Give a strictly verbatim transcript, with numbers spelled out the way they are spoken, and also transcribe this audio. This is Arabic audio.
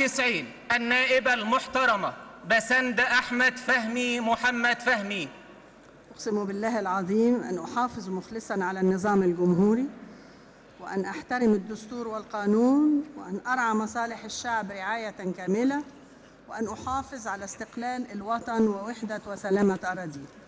وتسعين النائبة المحترمة بسند أحمد فهمي محمد فهمي. أقسم بالله العظيم أن أحافظ مخلصاً على النظام الجمهوري، وأن أحترم الدستور والقانون، وأن أرعى مصالح الشعب رعاية كاملة، وأن أحافظ على استقلال الوطن ووحدة وسلامة أراضيه.